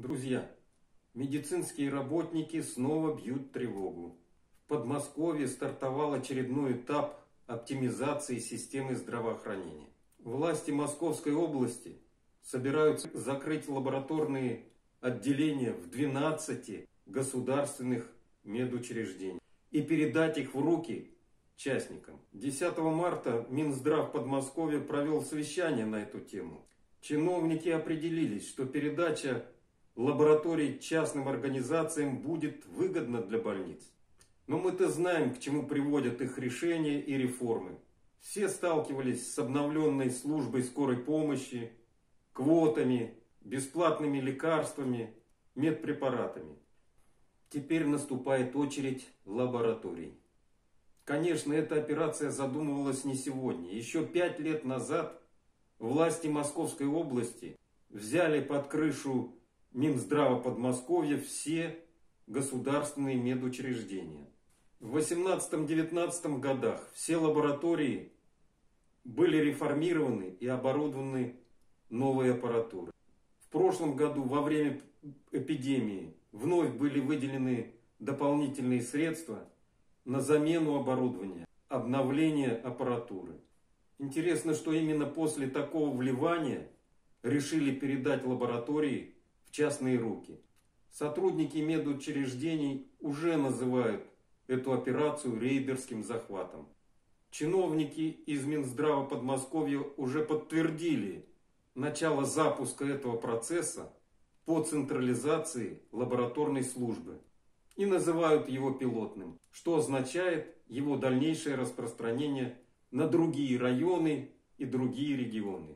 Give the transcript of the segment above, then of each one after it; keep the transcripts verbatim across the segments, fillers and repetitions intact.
Друзья, медицинские работники снова бьют тревогу. В Подмосковье стартовал очередной этап оптимизации системы здравоохранения. Власти Московской области собираются закрыть лабораторные отделения в двенадцати государственных медучреждениях и передать их в руки частникам. десятого марта Минздрав Подмосковья провел совещание на эту тему. Чиновники определились, что передача лабораторий частным организациям будет выгодна для больниц. Но мы-то знаем, к чему приводят их решения и реформы. Все сталкивались с обновленной службой скорой помощи, квотами, бесплатными лекарствами, медпрепаратами. Теперь наступает очередь лабораторий. Конечно, эта операция задумывалась не сегодня. Еще пять лет назад власти Московской области взяли под крышу Минздрава Подмосковья все государственные медучреждения. В восемнадцатом-девятнадцатом годах все лаборатории были реформированы и оборудованы новой аппаратурой. В прошлом году, во время эпидемии, вновь были выделены дополнительные средства на замену оборудования, обновление аппаратуры. Интересно, что именно после такого вливания решили передать лаборатории в частные руки. Сотрудники медучреждений уже называют эту операцию рейдерским захватом. Чиновники из Минздрава Подмосковья уже подтвердили начало запуска этого процесса по централизации лабораторной службы и называют его пилотным, что означает его дальнейшее распространение на другие районы и другие регионы.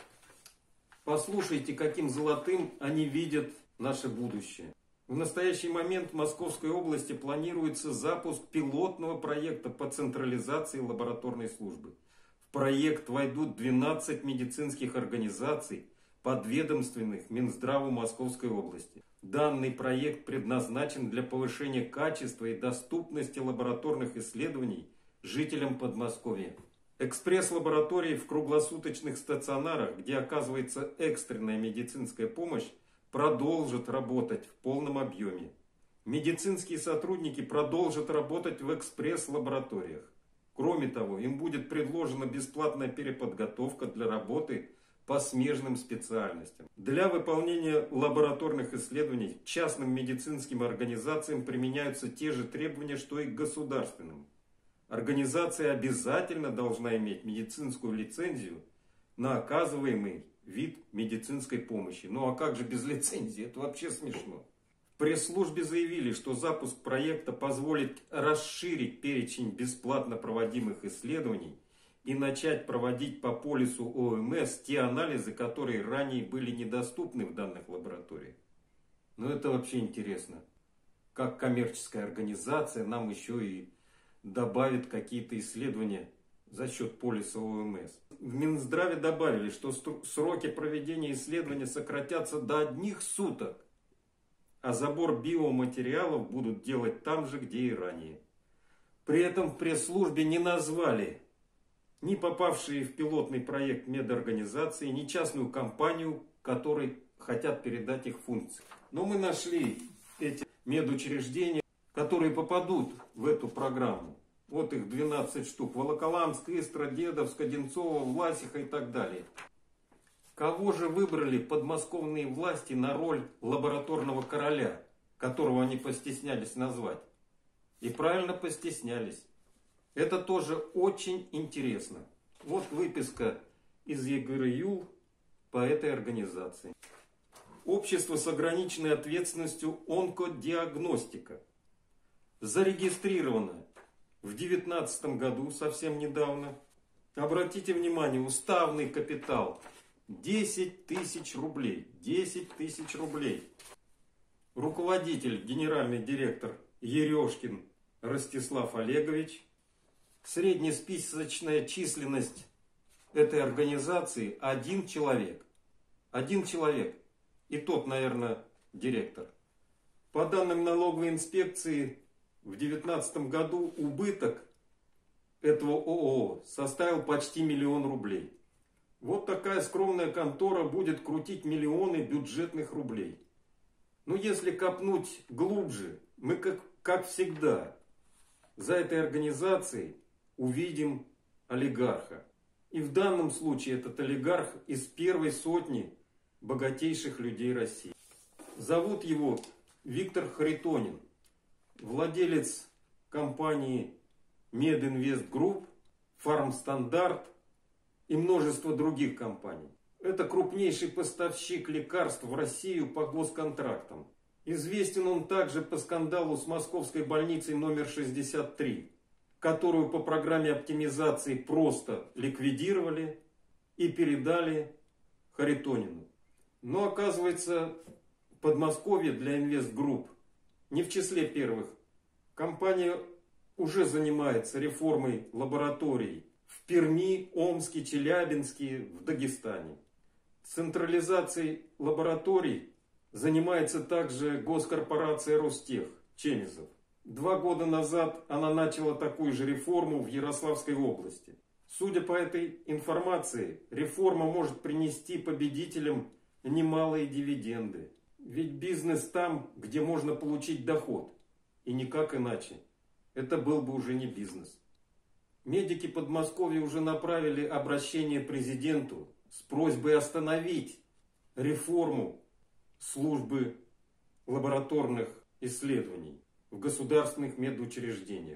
Послушайте, каким золотым они видят наше будущее. В настоящий момент в Московской области планируется запуск пилотного проекта по централизации лабораторной службы. В проект войдут двенадцать медицинских организаций, подведомственных Минздраву Московской области. Данный проект предназначен для повышения качества и доступности лабораторных исследований жителям Подмосковья. Экспресс-лаборатории в круглосуточных стационарах, где оказывается экстренная медицинская помощь, продолжат работать в полном объеме. Медицинские сотрудники продолжат работать в экспресс-лабораториях. Кроме того, им будет предложена бесплатная переподготовка для работы по смежным специальностям. Для выполнения лабораторных исследований частным медицинским организациям применяются те же требования, что и к государственным. Организация обязательно должна иметь медицинскую лицензию на оказываемый вид медицинской помощи. Ну а как же без лицензии? Это вообще смешно. В пресс-службе заявили, что запуск проекта позволит расширить перечень бесплатно проводимых исследований и начать проводить по полису ОМС те анализы, которые ранее были недоступны в данных лабораториях. Но это вообще интересно. Как коммерческая организация нам еще и добавит какие-то исследования за счет полиса ОМС. В Минздраве добавили, что сроки проведения исследования сократятся до одних суток, а забор биоматериалов будут делать там же, где и ранее. При этом в пресс-службе не назвали ни попавшие в пилотный проект медорганизации, ни частную компанию, которой хотят передать их функции. Но мы нашли эти медучреждения, которые попадут в эту программу. Вот их двенадцать штук. Волоколамск, Истра, Дедовск, Одинцово, Власиха и так далее. Кого же выбрали подмосковные власти на роль лабораторного короля, которого они постеснялись назвать? И правильно постеснялись. Это тоже очень интересно. Вот выписка из ЕГРЮ по этой организации. Общество с ограниченной ответственностью «Онкодиагностика» зарегистрировано в две тысячи девятнадцатом году, совсем недавно. Обратите внимание, уставный капитал десять тысяч рублей. десять тысяч рублей. Руководитель, генеральный директор Ерешкин Ростислав Олегович. Среднесписочная численность этой организации один человек. Один человек. И тот, наверное, директор. По данным налоговой инспекции, в две тысячи девятнадцатом году убыток этого ООО составил почти миллион рублей. Вот такая скромная контора будет крутить миллионы бюджетных рублей. Но если копнуть глубже, мы, как, как всегда, за этой организацией увидим олигарха. И в данном случае этот олигарх из первой сотни богатейших людей России. Зовут его Виктор Харитонин, владелец компании Мединвест Групп, Фармстандарт и множество других компаний. Это крупнейший поставщик лекарств в Россию по госконтрактам. Известен он также по скандалу с московской больницей номер шестьдесят три, которую по программе оптимизации просто ликвидировали и передали Харитонину. Но оказывается, Подмосковье для Инвестгрупп не в числе первых. Компания уже занимается реформой лабораторий в Перми, Омске, Челябинске, в Дагестане. Централизацией лабораторий занимается также госкорпорация Ростех, Чемизов. Два года назад она начала такую же реформу в Ярославской области. Судя по этой информации, реформа может принести победителям немалые дивиденды. Ведь бизнес там, где можно получить доход. И никак иначе. Это был бы уже не бизнес. Медики Подмосковья уже направили обращение президенту с просьбой остановить реформу службы лабораторных исследований в государственных медучреждениях.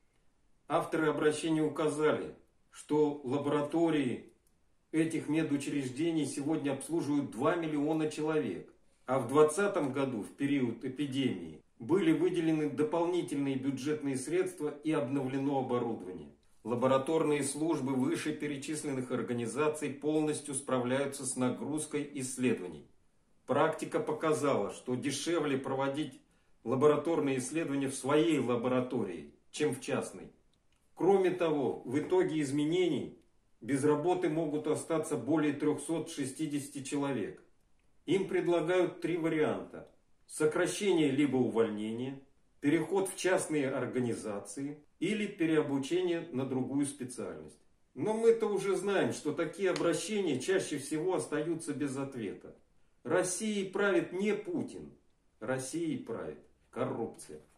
Авторы обращения указали, что лаборатории этих медучреждений сегодня обслуживают два миллиона человек, а в двадцатом году, в период эпидемии, были выделены дополнительные бюджетные средства и обновлено оборудование. Лабораторные службы вышеперечисленных организаций полностью справляются с нагрузкой исследований. Практика показала, что дешевле проводить лабораторные исследования в своей лаборатории, чем в частной. Кроме того, в итоге изменений без работы могут остаться более трёхсот шестидесяти человек. Им предлагают три варианта: сокращение либо увольнение, переход в частные организации или переобучение на другую специальность. Но мы-то уже знаем, что такие обращения чаще всего остаются без ответа. Россией правит не Путин, Россией правит коррупция.